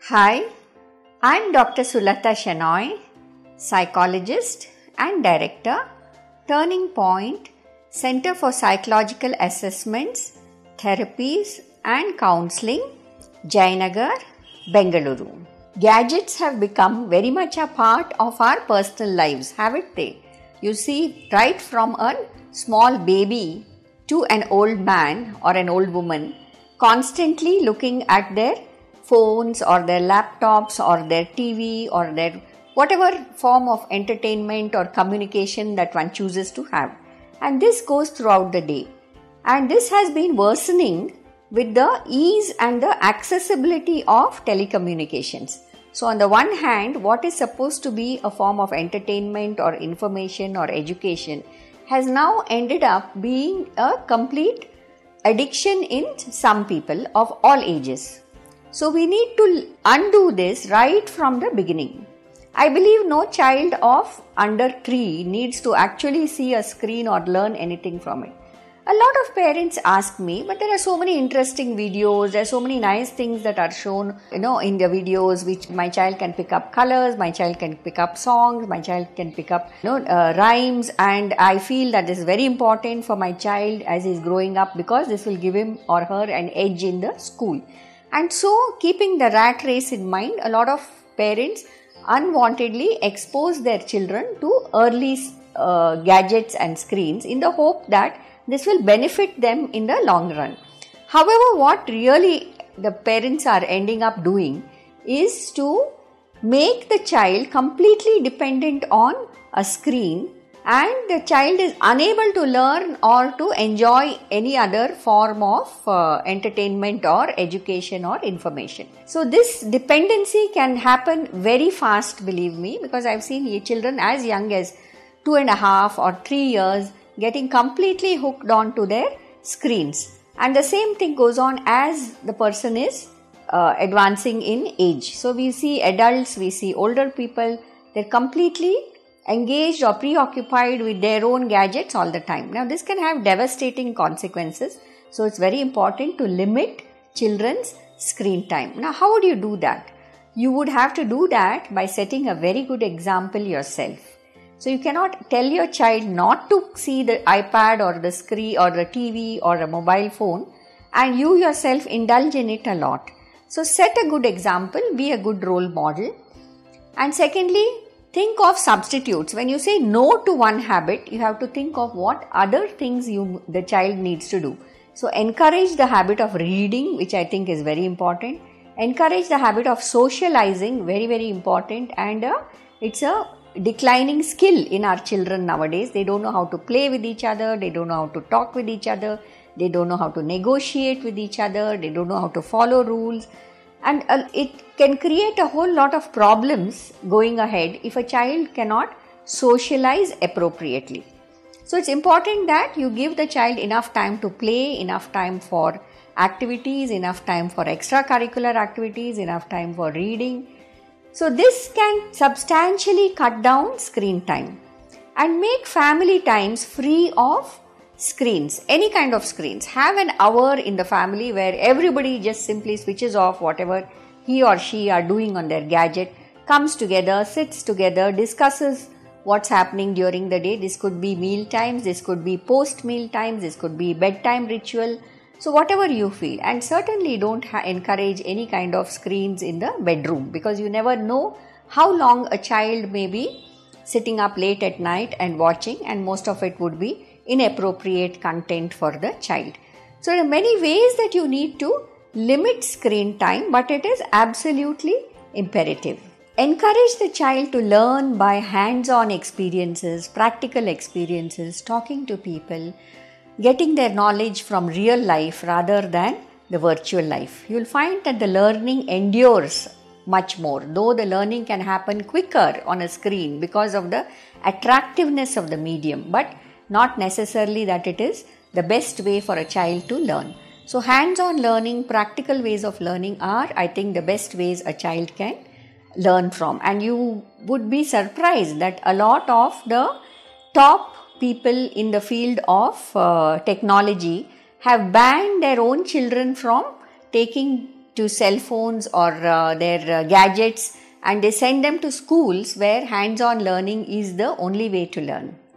Hi, I'm Dr. Sulata Shenoy, psychologist and director, Turning Point, Center for Psychological Assessments, Therapies and Counseling, Jayanagar, Bengaluru. Gadgets have become very much a part of our personal lives, haven't they? You see, right from a small baby to an old man or an old woman, constantly looking at their phones or their laptops or their TV or their whatever form of entertainment or communication that one chooses to have. And this goes throughout the day. And this has been worsening with the ease and the accessibility of telecommunications. So on the one hand, what is supposed to be a form of entertainment or information or education has now ended up being a complete addiction in some people of all ages. So we need to undo this right from the beginning. I believe no child of under 3 needs to actually see a screen or learn anything from it. A lot of parents ask me, but there are so many interesting videos, there are so many nice things that are shown, in the videos, which my child can pick up colors, my child can pick up songs, my child can pick up, rhymes, and I feel that this is very important for my child as he is growing up because this will give him or her an edge in the school. And so, keeping the rat race in mind, a lot of parents unwantedly expose their children to early gadgets and screens in the hope that this will benefit them in the long run. However, what really the parents are ending up doing is to make the child completely dependent on a screen, and the child is unable to learn or to enjoy any other form of entertainment or education or information. So this dependency can happen very fast, believe me, because I've seen children as young as 2.5 or 3 years getting completely hooked on to their screens. And the same thing goes on as the person is advancing in age. So we see adults, we see older people, they're completely engaged or preoccupied with their own gadgets all the time. Now this can have devastating consequences. So it's very important to limit children's screen time. Now how would you do that? You would have to do that by setting a very good example yourself. So you cannot tell your child not to see the iPad or the screen or the TV or a mobile phone and you yourself indulge in it a lot. So set a good example, be a good role model. And secondly, think of substitutes. When you say no to one habit, you have to think of what other things the child needs to do. So encourage the habit of reading, which I think is very important. Encourage the habit of socializing, very, very important. And it's a declining skill in our children nowadays. They don't know how to play with each other, they don't know how to talk with each other, they don't know how to negotiate with each other, they don't know how to follow rules, and it can create a whole lot of problems going ahead if a child cannot socialize appropriately. So it's important that you give the child enough time to play, enough time for activities, enough time for extracurricular activities, enough time for reading. So this can substantially cut down screen time and make family times free of screens, any kind of screens. Have an hour in the family where everybody just simply switches off whatever he or she are doing on their gadget, comes together, sits together, discusses what's happening during the day. This could be meal times, this could be post meal times, this could be bedtime ritual. So whatever you feel, and certainly don't encourage any kind of screens in the bedroom because you never know how long a child may be sitting up late at night and watching, and most of it would be inappropriate content for the child. So there are many ways that you need to limit screen time, but it is absolutely imperative. Encourage the child to learn by hands-on experiences, practical experiences, talking to people, getting their knowledge from real life rather than the virtual life. You will find that the learning endures much more, though the learning can happen quicker on a screen because of the attractiveness of the medium, but not necessarily that it is the best way for a child to learn. So hands-on learning, practical ways of learning are, I think, the best ways a child can learn from. And you would be surprised that a lot of the top people in the field of technology have banned their own children from taking to cell phones or their gadgets, and they send them to schools where hands-on learning is the only way to learn.